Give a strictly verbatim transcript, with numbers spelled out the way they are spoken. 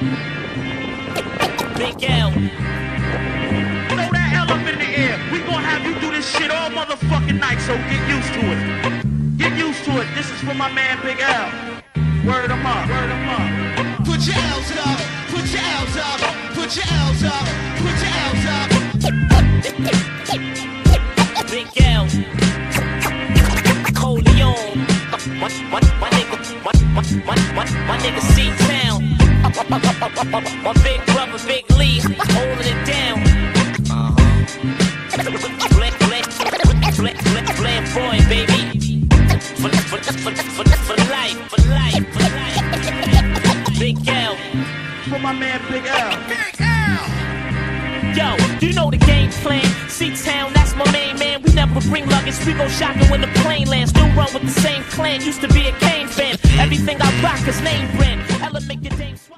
Big L. Throw that L up in the air. We gonna have you do this shit all motherfucking night, so get used to it. Get used to it. This is for my man Big L. Word him up. Word him up. Put your L's up. Put your L's up. Put your L's up. Put your L's up. Big L. Coleon. My, my, my nigga, my, my, my, my, my nigga C-Town. My big brother, Big Lee, holding it down. Flamboyant, baby. For, for, for, for, for life, for life, for life. Big L. For my man Big L. Big L. Yo, do you know the game plan? C-Town, that's my main man. We never bring luggage, we go shopping when the plane lands. Still run with the same clan, used to be a Kane fan. Everything I rock is name brand. Ella make your name